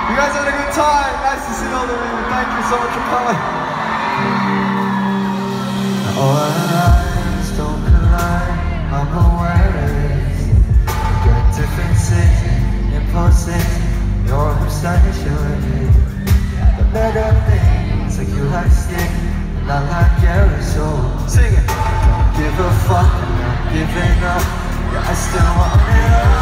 You guys had a good time. Nice to see all of you. Thank you so much for coming. Our eyes don't collide, I'm aware of this. We got differences, impulses, your obsession. The better things like you like stick, and I like aerosol. Sing it. Don't give a fuck, I'm not giving up. Yeah, I still want it all.